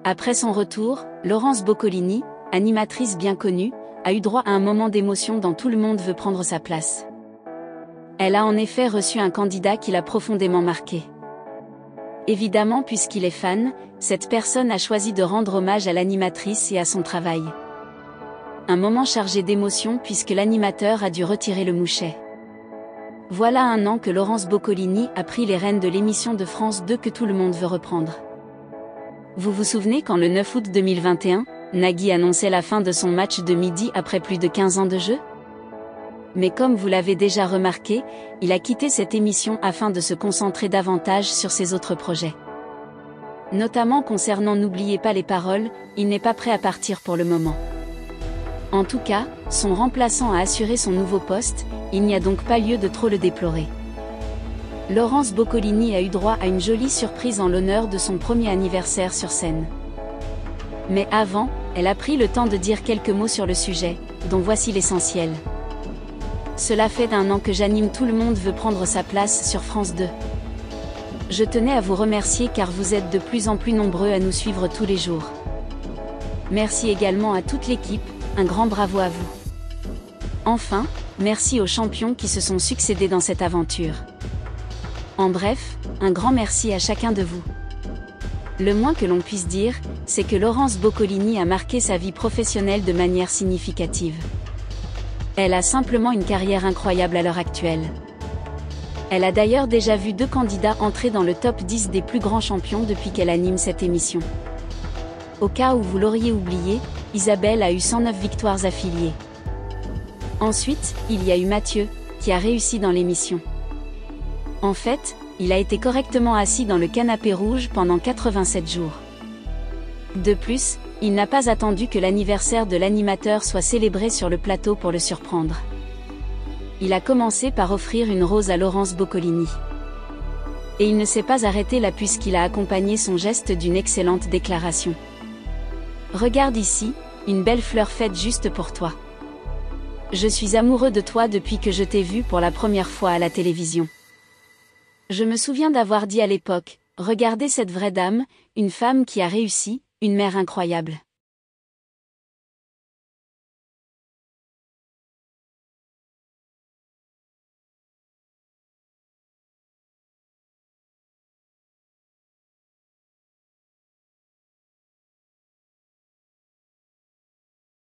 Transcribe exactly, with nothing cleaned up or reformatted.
Après son retour, Laurence Boccolini, animatrice bien connue, a eu droit à un moment d'émotion dans Tout le monde veut prendre sa place. Elle a en effet reçu un candidat qui l'a profondément marqué. Évidemment, puisqu'il est fan, cette personne a choisi de rendre hommage à l'animatrice et à son travail. Un moment chargé d'émotion puisque l'animateur a dû retirer le mouchet. Voilà un an que Laurence Boccolini a pris les rênes de l'émission de France deux que Tout le monde veut reprendre. Vous vous souvenez quand le neuf août deux mille vingt et un, Nagui annonçait la fin de son match de midi après plus de quinze ans de jeu? Mais comme vous l'avez déjà remarqué, il a quitté cette émission afin de se concentrer davantage sur ses autres projets. Notamment concernant N'oubliez pas les paroles, il n'est pas prêt à partir pour le moment. En tout cas, son remplaçant a assuré son nouveau poste, il n'y a donc pas lieu de trop le déplorer. Laurence Boccolini a eu droit à une jolie surprise en l'honneur de son premier anniversaire sur scène. Mais avant, elle a pris le temps de dire quelques mots sur le sujet, dont voici l'essentiel. Cela fait d'un an que j'anime Tout le monde veut prendre sa place sur France deux. Je tenais à vous remercier car vous êtes de plus en plus nombreux à nous suivre tous les jours. Merci également à toute l'équipe, un grand bravo à vous. Enfin, merci aux champions qui se sont succédés dans cette aventure. En bref, un grand merci à chacun de vous. Le moins que l'on puisse dire, c'est que Laurence Boccolini a marqué sa vie professionnelle de manière significative. Elle a simplement une carrière incroyable à l'heure actuelle. Elle a d'ailleurs déjà vu deux candidats entrer dans le top dix des plus grands champions depuis qu'elle anime cette émission. Au cas où vous l'auriez oublié, Isabelle a eu cent neuf victoires affiliées. Ensuite, il y a eu Mathieu, qui a réussi dans l'émission. En fait, il a été correctement assis dans le canapé rouge pendant quatre-vingt-sept jours. De plus, il n'a pas attendu que l'anniversaire de l'animateur soit célébré sur le plateau pour le surprendre. Il a commencé par offrir une rose à Laurence Boccolini. Et il ne s'est pas arrêté là puisqu'il a accompagné son geste d'une excellente déclaration. Regarde ici, une belle fleur faite juste pour toi. Je suis amoureux de toi depuis que je t'ai vu pour la première fois à la télévision. Je me souviens d'avoir dit à l'époque, regardez cette vraie dame, une femme qui a réussi, une mère incroyable.